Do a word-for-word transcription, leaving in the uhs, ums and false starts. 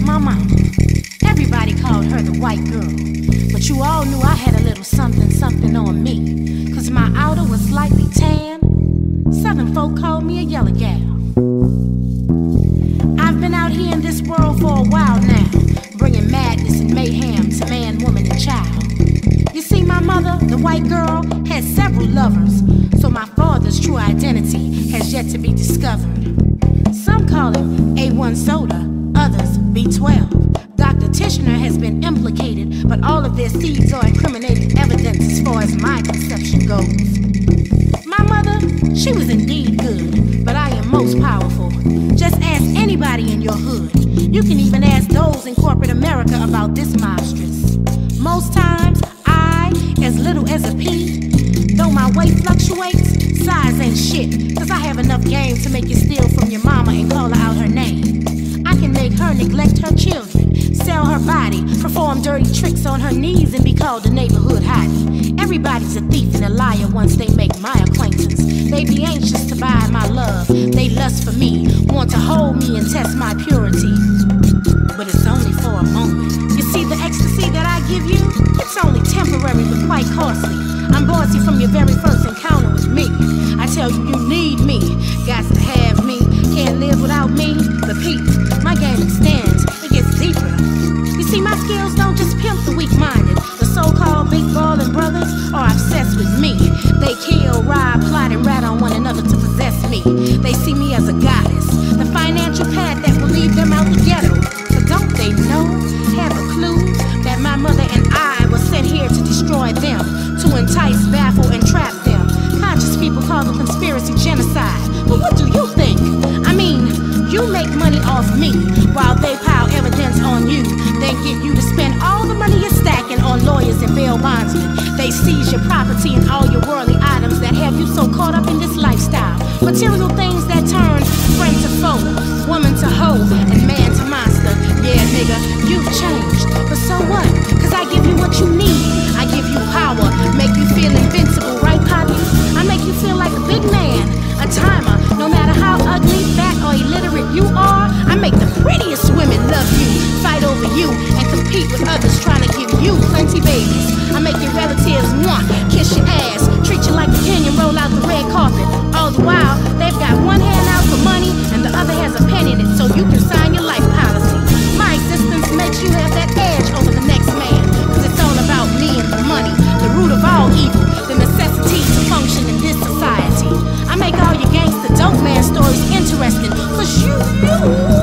my mama. Everybody called her the white girl, but you all knew I had a little something, something on me. Cause my outer was slightly tan. Southern folk called me a yellow gal. I've been out here in this world for a while now, bringing madness and mayhem to man, woman, and child. You see, my mother, the white girl, had several lovers, so my father's true identity has yet to be discovered. Some call him A one soda, others B twelve. Doctor Tishner has been implicated, but all of their seeds are incriminating evidence as far as my conception goes. My mother, she was indeed good, but I am most powerful. Just ask anybody in your hood. You can even ask those in corporate America about this monstrous. Most times, I, as little as a pea, though my weight fluctuates, size ain't shit, cause I have enough game to make you steal from your mama and call her out her name. I can make her neglect her children, sell her body, perform dirty tricks on her knees, and be called a neighborhood hottie. Everybody's a thief and a liar once they make my acquaintance. They be anxious to buy my love, they lust for me, want to hold me and test my purity. But it's only for a moment. You see, the ecstasy that I give you, it's only temporary but quite costly. I'm bossy from your very first encounter with me. I tell you, you need me, got to have me, can't live without me. But Pete, my game extends, it gets deeper. You see, my skills don't just pimp the weak-minded. The so-called big ballin' brothers are obsessed with me. They kill, rob, plot, and rat on one another to possess me. They see me as a goddess, the financial pad that will lead them out the ghetto. But don't they know, have a clue, that my mother and I were sent here to destroy them, to entice, baffle, and trap them. Conscious people call the conspiracy genocide. But what do you think? I mean, you make money off me, while they pile evidence on you. They get you to spend all the money you're stacking on lawyers and bail bondsmen. They seize your property and all your worldly items that have you so caught up in this lifestyle. Material things that turn friend to foe, woman to hoe, and man to monster. Yeah, nigga, you've changed. But so what? Cause I give you what you need. I give you power, make you feel invincible, right, Poppy? I make you feel like a big man, a timer. No matter how ugly, fat, or illiterate you are, I make the prettiest women love you, fight over you, and compete with others trying to give you plenty babies. I make your relatives want, kiss your ass, treat you like a king and roll out the red carpet. All the while, they've got one hand out for money and the other has a pen in it so you can sign your life policy. My existence makes you have that edge over the next man, cause it's all about me and the money, the root of all evil, the necessity to function in this society. I make all your gangster dope man stories interesting, cause you, you